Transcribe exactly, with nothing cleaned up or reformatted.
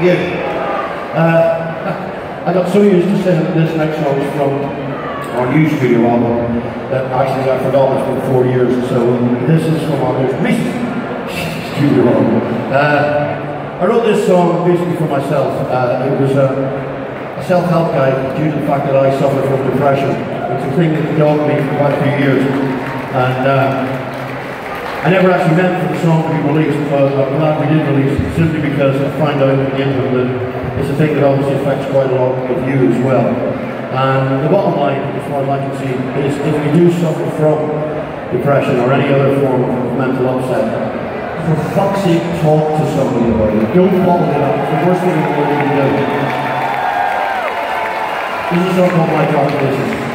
you. Uh, I got so used to saying that this next song is from our new studio album that actually I forgot it's been four years or so. This is from our most recent studio album. Uh, I wrote this song basically for myself. Uh, it was a, a self-help guide due to the fact that I suffer from depression. It's a thing that dogged me for quite a few years. And uh, I never actually meant for the song to be released, but I'm glad we did release it, simply because I find out at the end of it that it's a thing that obviously affects quite a lot of you as well. And the bottom line, as far as I can see, is if you do suffer from depression or any other form of mental upset, for fuck's sake, talk to somebody about it. Don't bottle it up. It's the worst thing in the world you can do. This is a song called My Dark Places.